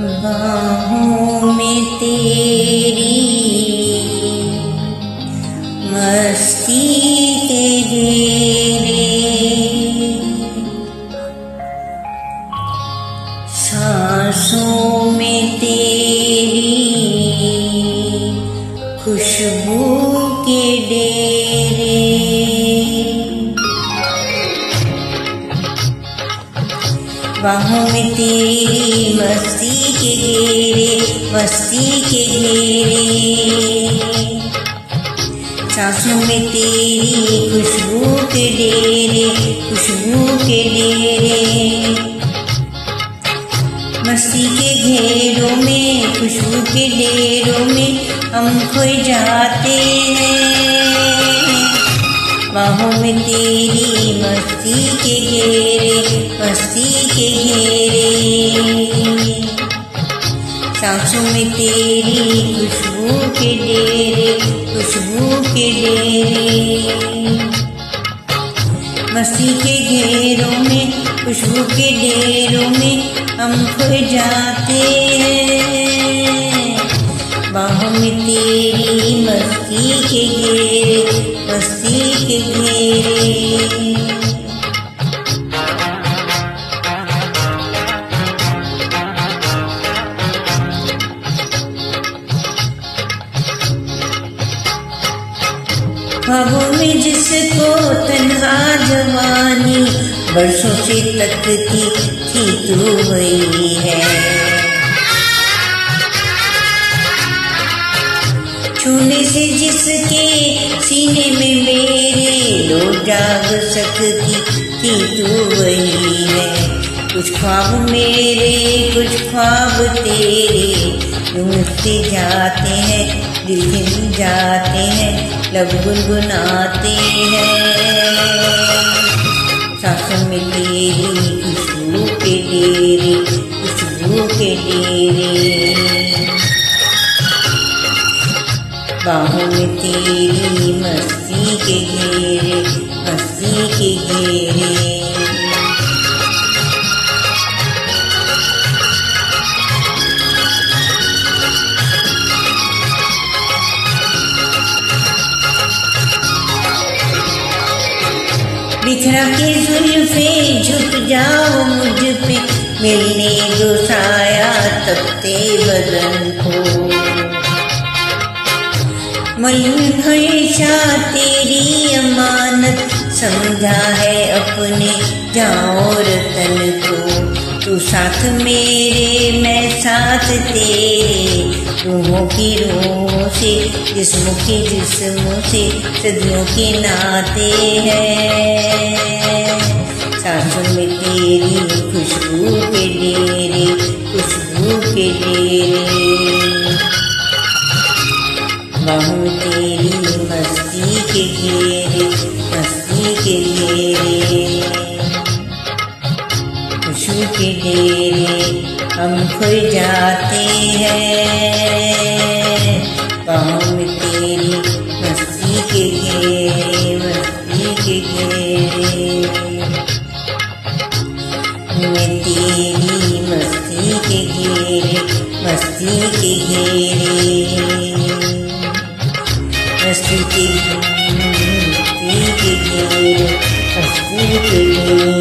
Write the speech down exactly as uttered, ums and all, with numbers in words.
बाहों में तेरी मस्ती के घेरे, सांसों में तेरी खुशबू के डेरे, बाहों में तेरी मस्ती के घेरे, मस्ती के घेरे, सांसों में तेरी खुशबू के डेरे, खुशबू के डेरे, मस्ती के घेरों में, खुशबू के डेरों में हम खोए जाते हैं। बाहों में तेरी मस्ती के घेरे, मस्ती के घेरे, सांसों में तेरी खुशबू के डेरे, खुशबू के डेरे, मस्ती के घेरों में, खुशबू के डेरों में हम खोए जाते हैं। बाहों में तेरी मस्ती के घेरे, मस्ती के घेरे, ख्वाबों में जिसको तन्हा जवानी बरसों से तकती थी तू वही है, छूने से जिसके सीने में मेरे लो जाग सकती थी तू वही है। कुछ ख्वाब मेरे, कुछ ख्वाब तेरे, ढूंढते जाते हैं, दिल हिल जाते हैं, लब गुनगुनाते हैं। सांसों में तेरी खुशबू के डेरे, खुशबू के डेरे, बाहों में तेरी मस्ती के घेरे, मस्ती के घेरे, बिखरा के जुल्फे झुक जाओ मुझ पे, मिलने दो साया तपते बदन को, मयूं हमेशा तेरी अमानत समझा है अपने जाओ रतन को। तू साथ मेरे, मैं साथ तेरे, रूहों की रूहों से, जिस्मों की जिस्मों से, सदियों के नाते हैं। सांसों में तेरी खुशबू के डेरे, खुशबू के डेरे, बाहों में तेरी मस्ती के घेरे, मस्ती के घेरे, खुशबू के डेरे हम खोए जाते हैं। बाहों में तेरी मस्ती के घेरे, मस्ती के घेरे, में तेरी मस्ती के घेरे, मस्ती के घेरे, मस्ती के घेरे, मस्ती के घेरे, मस्ती के घेरे।